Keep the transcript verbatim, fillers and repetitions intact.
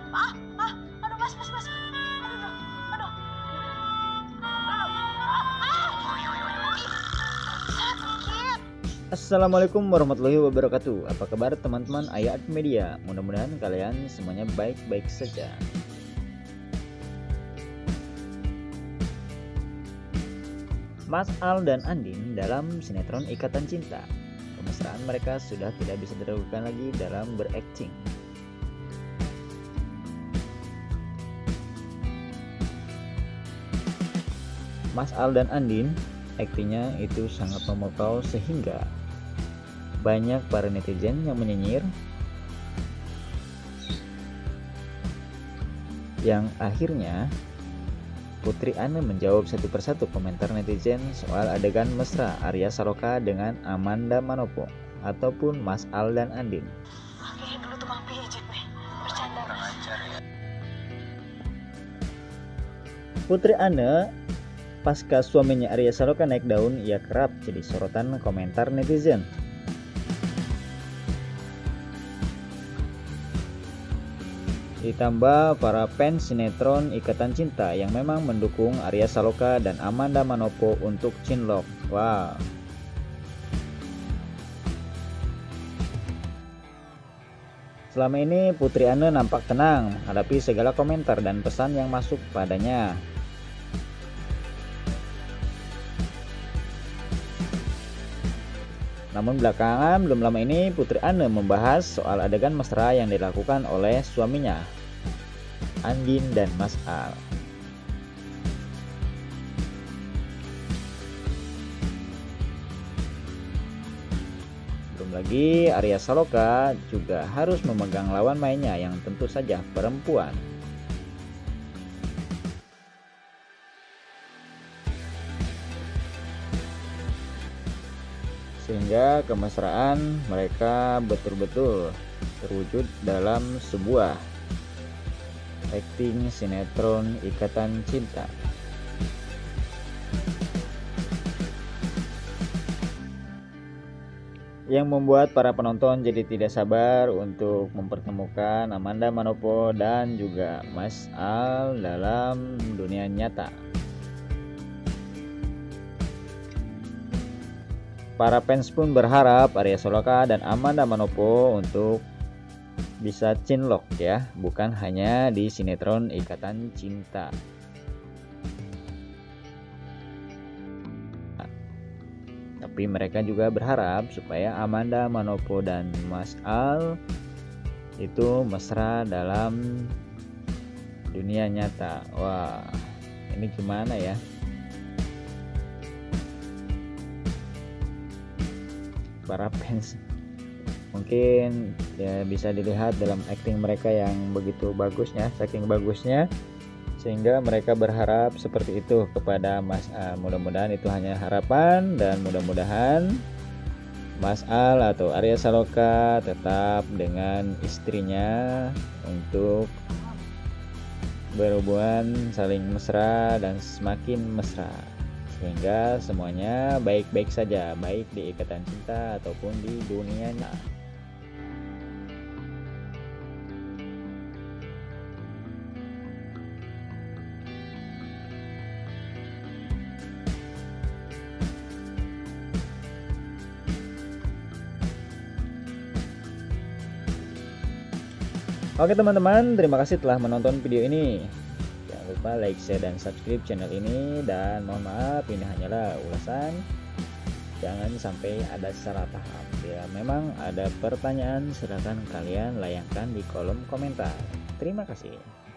Ah, ah, aduh mas, mas, mas. Aduh, aduh, aduh. Aduh, ah, ah. Ih, sakit. Assalamualaikum warahmatullahi wabarakatuh. Apa kabar teman-teman Ayah Art Media? Mudah-mudahan kalian semuanya baik-baik saja. Mas Al dan Andin dalam sinetron Ikatan Cinta. Kemesraan mereka sudah tidak bisa diragukan lagi dalam berakting. Mas Al dan Andin aktingnya itu sangat memukau sehingga banyak para netizen yang menyinyir, yang akhirnya Putri Anne menjawab satu persatu komentar netizen soal adegan mesra Arya Saloka dengan Amanda Manopo ataupun Mas Al dan Andin. Akhirnya dulu tukang pijit nih, bercanda. Putri Anne pasca suaminya Arya Saloka naik daun, ia kerap jadi sorotan komentar netizen. Ditambah para fans sinetron Ikatan Cinta yang memang mendukung Arya Saloka dan Amanda Manopo untuk cinlok. Wow. Selama ini Putri Anne nampak tenang menghadapi segala komentar dan pesan yang masuk padanya. Namun belakangan belum lama ini Putri Anne membahas soal adegan mesra yang dilakukan oleh suaminya Andin dan Mas Al. Belum lagi Arya Saloka juga harus memegang lawan mainnya yang tentu saja perempuan. Sehingga kemesraan mereka betul-betul terwujud dalam sebuah akting sinetron Ikatan Cinta. Yang membuat para penonton jadi tidak sabar untuk mempertemukan Amanda Manopo dan juga Mas Al dalam dunia nyata. Para fans pun berharap Arya Saloka dan Amanda Manopo untuk bisa cinlok ya, bukan hanya di sinetron Ikatan Cinta. Tapi mereka juga berharap supaya Amanda Manopo dan Mas Al itu mesra dalam dunia nyata. Wah, ini gimana ya? Para fans mungkin ya bisa dilihat dalam akting mereka yang begitu bagusnya, saking bagusnya sehingga mereka berharap seperti itu kepada Mas Al. Mudah-mudahan itu hanya harapan dan mudah-mudahan Mas Al atau Arya Saloka tetap dengan istrinya untuk berhubungan saling mesra dan semakin mesra, sehingga semuanya baik-baik saja, baik di Ikatan Cinta ataupun di dunia nyata. Oke teman-teman, terima kasih telah menonton video ini. Jangan lupa like, share, dan subscribe channel ini. Dan mohon maaf, ini hanyalah ulasan, jangan sampai ada salah paham. Bila memang ada pertanyaan, silakan kalian layangkan di kolom komentar. Terima kasih.